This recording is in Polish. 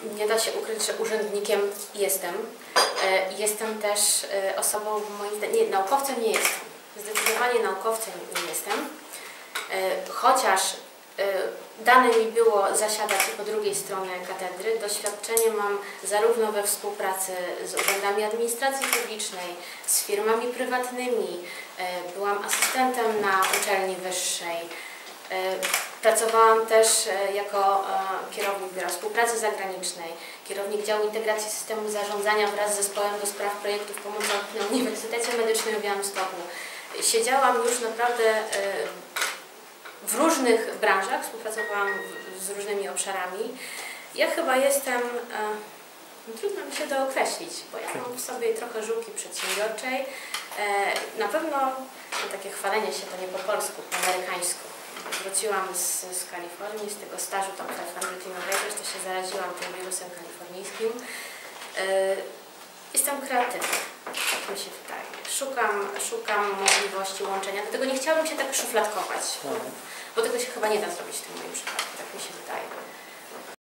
Nie da się ukryć, że urzędnikiem jestem. Jestem też osobą, moim zdaniem, naukowcem nie jestem. Zdecydowanie naukowcem nie jestem. Chociaż dane mi było zasiadać po drugiej stronie katedry, doświadczenie mam zarówno we współpracy z urzędami administracji publicznej, z firmami prywatnymi, byłam asystentem na uczelni wyższej. Pracowałam też jako kierownik Biura Współpracy Zagranicznej, kierownik działu integracji systemu zarządzania wraz z zespołem do spraw projektów pomocowych na Uniwersytecie Medycznym w Białymstoku. Siedziałam już naprawdę w różnych branżach, współpracowałam z różnymi obszarami. Ja chyba jestem, trudno mi się to określić, bo ja mam w sobie trochę żyłki przedsiębiorczej. Na pewno takie chwalenie się to nie po polsku, po amerykańsku. Wróciłam z Kalifornii, z tego stażu tam w 500 Innovators, to się zaraziłam tym wirusem kalifornijskim. Jestem kreatywna, tak mi się wydaje. Szukam możliwości łączenia, dlatego nie chciałabym się tak szufladkować, bo tego się chyba nie da zrobić w tym moim przypadku, tak mi się wydaje.